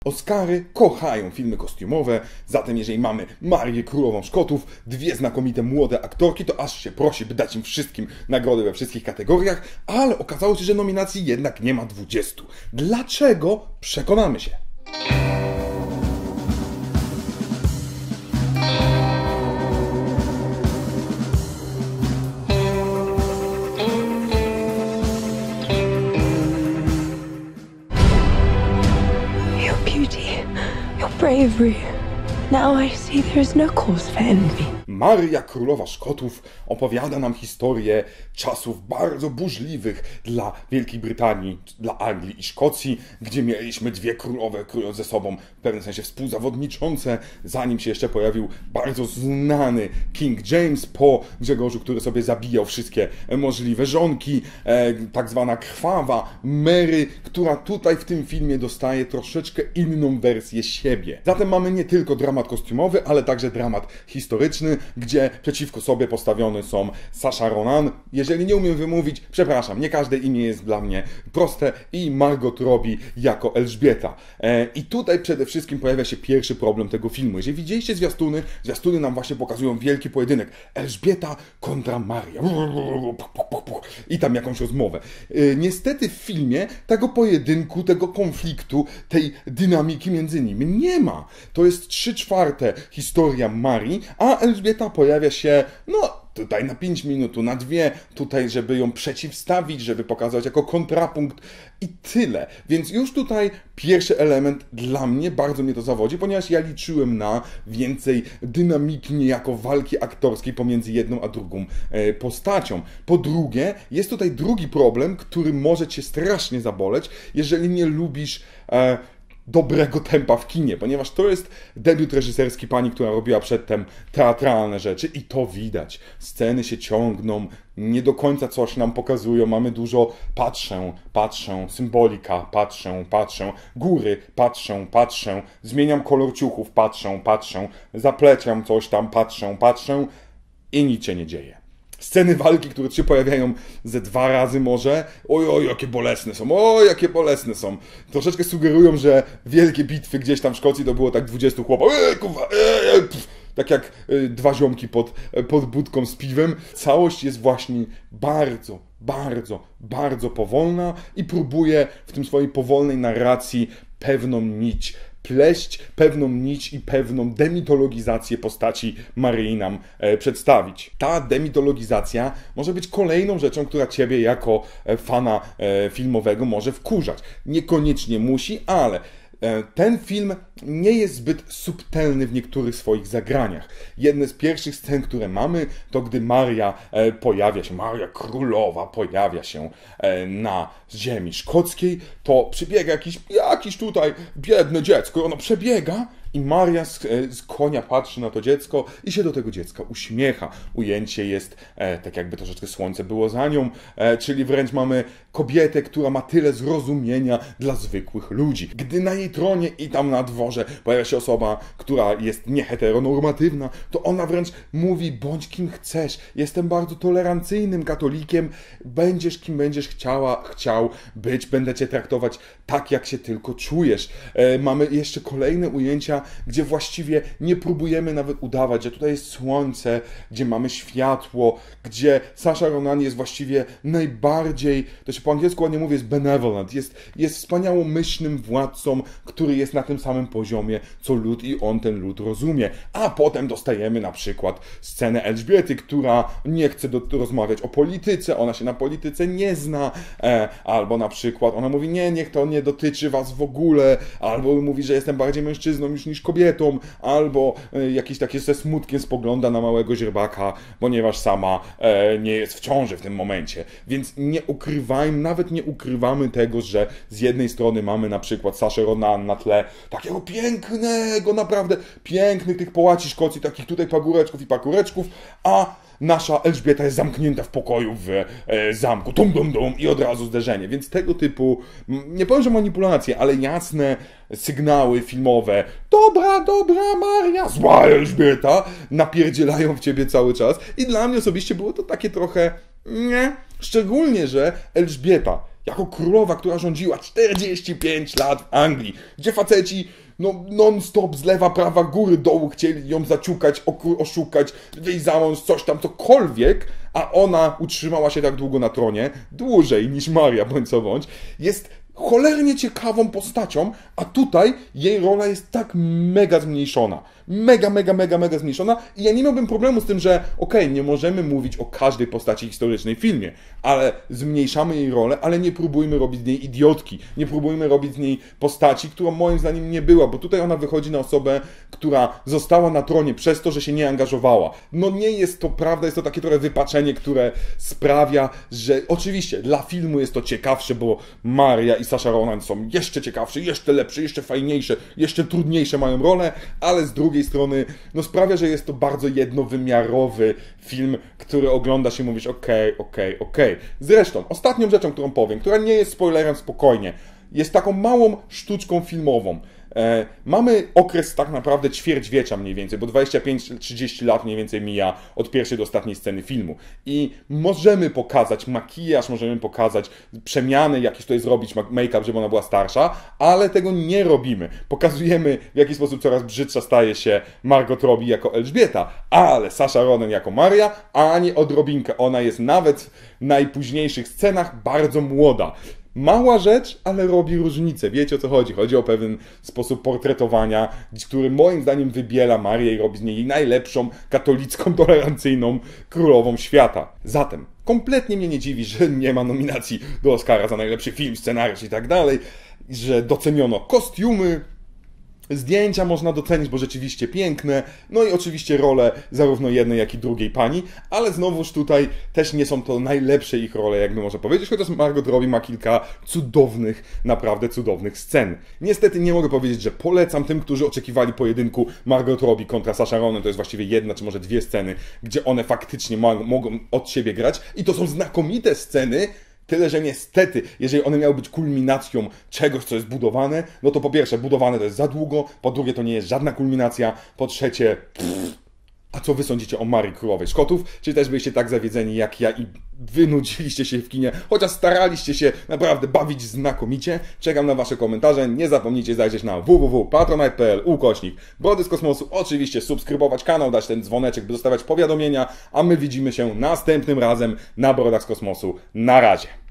Oscary kochają filmy kostiumowe, zatem jeżeli mamy Marię Królową Szkotów, dwie znakomite młode aktorki, to aż się prosi, by dać im wszystkim nagrody we wszystkich kategoriach, ale okazało się, że nominacji jednak nie ma 20. Dlaczego? Przekonamy się. Bravery. Now I see there is no cause for envy. Maria Królowa Szkotów opowiada nam historię czasów bardzo burzliwych dla Wielkiej Brytanii, dla Anglii i Szkocji, gdzie mieliśmy dwie królowe ze sobą w pewnym sensie współzawodniczące, zanim się jeszcze pojawił bardzo znany King James po Grzegorzu, który sobie zabijał wszystkie możliwe żonki, tak zwana krwawa Mary, która tutaj w tym filmie dostaje troszeczkę inną wersję siebie. Zatem mamy nie tylko dramat kostiumowy, ale także dramat historyczny, gdzie przeciwko sobie postawione są Sacha Ronan. Jeżeli nie umiem wymówić, przepraszam, nie każde imię jest dla mnie proste, i Margot Robbie jako Elżbieta. I tutaj przede wszystkim pojawia się pierwszy problem tego filmu. Jeżeli widzieliście zwiastuny, zwiastuny nam właśnie pokazują wielki pojedynek. Elżbieta kontra Maria. I tam jakąś rozmowę. Niestety w filmie tego pojedynku, tego konfliktu, tej dynamiki między nimi nie ma. To jest 3/4 historia Marii, a Elżbieta pojawia się, tutaj na 5 minut, tu na 2, tutaj, żeby ją przeciwstawić, żeby pokazać jako kontrapunkt i tyle. Więc już tutaj pierwszy element dla mnie bardzo mnie to zawodzi, ponieważ ja liczyłem na więcej dynamiki, niejako walki aktorskiej pomiędzy jedną a drugą postacią. Po drugie, jest tutaj drugi problem, który może cię strasznie zaboleć, jeżeli nie lubisz dobrego tempa w kinie, ponieważ to jest debiut reżyserski pani, która robiła przedtem teatralne rzeczy i to widać. Sceny się ciągną, nie do końca coś nam pokazują, mamy dużo patrzę, symbolika, patrzę, góry, patrzę, zmieniam kolor ciuchów, patrzę, zapleciam coś tam, patrzę i nic się nie dzieje. Sceny walki, które się pojawiają ze 2 razy może, oj, jakie bolesne są. Troszeczkę sugerują, że wielkie bitwy gdzieś tam w Szkocji to było tak 20 chłopów, tak jak 2 ziomki pod budką z piwem. Całość jest właśnie bardzo powolna i próbuje w tym swojej powolnej narracji pewną nić pleść, pewną nić i pewną demitologizację postaci Maryi nam przedstawić. Ta demitologizacja może być kolejną rzeczą, która ciebie jako fana filmowego może wkurzać. Niekoniecznie musi, ale ten film nie jest zbyt subtelny w niektórych swoich zagraniach. Jedne z pierwszych scen, które mamy, to gdy Maria Królowa pojawia się na ziemi szkockiej, to przybiega jakiś tutaj biedne dziecko, ono przebiega i Maria z konia patrzy na to dziecko i się do tego dziecka uśmiecha. Ujęcie jest tak jakby troszeczkę słońce było za nią, czyli wręcz mamy kobietę, która ma tyle zrozumienia dla zwykłych ludzi. Gdy na jej tronie i tam na dworze pojawia się osoba, która jest nieheteronormatywna, to ona wręcz mówi: bądź kim chcesz, jestem bardzo tolerancyjnym katolikiem, będziesz kim będziesz chciał być, będę cię traktować tak, jak się tylko czujesz. Mamy jeszcze kolejne ujęcia, gdzie właściwie nie próbujemy nawet udawać, że tutaj jest słońce, gdzie mamy światło, gdzie Sacha Ronan jest właściwie najbardziej, to się po angielsku ładnie mówi, jest benevolent, jest wspaniałomyślnym władcą, który jest na tym samym poziomie, co lud i on ten lud rozumie. A potem dostajemy na przykład scenę Elżbiety, która nie chce rozmawiać o polityce, ona się na polityce nie zna, albo na przykład ona mówi: niech to nie dotyczy was w ogóle, albo mówi, że jestem bardziej mężczyzną niż kobietą, albo jakiś taki ze smutkiem spogląda na małego źrebaka, ponieważ sama nie jest w ciąży w tym momencie. Więc nawet nie ukrywamy tego, że z jednej strony mamy na przykład Saszę Ronan na tle takiego pięknego, naprawdę pięknych tych połaci Szkocji, takich tutaj pakureczków, a nasza Elżbieta jest zamknięta w pokoju w zamku, i od razu zderzenie. Więc tego typu, nie powiem, że manipulacje, ale jasne sygnały filmowe, dobra Maria, zła Elżbieta, napierdzielają w ciebie cały czas. I dla mnie osobiście było to takie trochę szczególnie, że Elżbieta jako królowa, która rządziła 45 lat w Anglii, gdzie faceci non-stop z lewa, prawa, góry, dołu chcieli ją zaciukać, oszukać, wyjść za mąż, coś tam, cokolwiek, a ona utrzymała się tak długo na tronie, dłużej niż Maria, bądź co bądź, jest cholernie ciekawą postacią, a tutaj jej rola jest tak mega zmniejszona. Mega zmniejszona i ja nie miałbym problemu z tym, że nie możemy mówić o każdej postaci historycznej w filmie, ale zmniejszamy jej rolę, ale nie próbujmy robić z niej idiotki, nie próbujmy robić z niej postaci, którą moim zdaniem nie była, bo tutaj ona wychodzi na osobę, która została na tronie przez to, że się nie angażowała. No nie jest to prawda, jest to takie trochę wypaczenie, które sprawia, że oczywiście dla filmu jest to ciekawsze, bo Maria i Sacha Ronan są jeszcze ciekawsze, jeszcze lepsze, jeszcze fajniejsze, jeszcze trudniejsze mają rolę, ale z drugiej strony sprawia, że jest to bardzo jednowymiarowy film, który ogląda się i mówisz okej. Zresztą, ostatnią rzeczą, którą powiem, która nie jest spoilerem, spokojnie, jest taką małą sztuczką filmową. Mamy okres tak naprawdę ćwierćwiecza mniej więcej, bo 25-30 lat mniej więcej mija od pierwszej do ostatniej sceny filmu. I możemy pokazać makijaż, możemy pokazać przemiany, jakie tutaj zrobić make-up, żeby ona była starsza, ale tego nie robimy. Pokazujemy, w jaki sposób coraz brzydsza staje się Margot Robbie jako Elżbieta, ale Sacha Ronan jako Maria, ani odrobinkę. Ona jest nawet w najpóźniejszych scenach bardzo młoda. Mała rzecz, ale robi różnicę. Wiecie, o co chodzi? Chodzi o pewien sposób portretowania, który moim zdaniem wybiela Marię i robi z niej najlepszą, katolicką, tolerancyjną królową świata. Zatem kompletnie mnie nie dziwi, że nie ma nominacji do Oscara za najlepszy film, scenariusz i tak dalej, że doceniono kostiumy, zdjęcia można docenić, bo rzeczywiście piękne, no i oczywiście role zarówno jednej, jak i drugiej pani, ale znowuż tutaj też nie są to najlepsze ich role, jakby można powiedzieć, chociaż Margot Robbie ma kilka cudownych, naprawdę cudownych scen. Niestety nie mogę powiedzieć, że polecam tym, którzy oczekiwali pojedynku Margot Robbie kontra Sacha Ronan, to jest właściwie jedna czy może dwie sceny, gdzie one faktycznie mogą od siebie grać i to są znakomite sceny. Tyle, że niestety, jeżeli one miały być kulminacją czegoś, co jest budowane, no to po pierwsze, budowane to jest za długo, po drugie, to nie jest żadna kulminacja, po trzecie, a co wy sądzicie o Marii Królowej Szkotów? Czy też byliście tak zawiedzeni jak ja i wynudziliście się w kinie, chociaż staraliście się naprawdę bawić znakomicie? Czekam na wasze komentarze, nie zapomnijcie zajrzeć na www.patronite.pl/Brody z Kosmosu, oczywiście subskrybować kanał, dać ten dzwoneczek, by dostawać powiadomienia, a my widzimy się następnym razem na Brodach z Kosmosu. Na razie!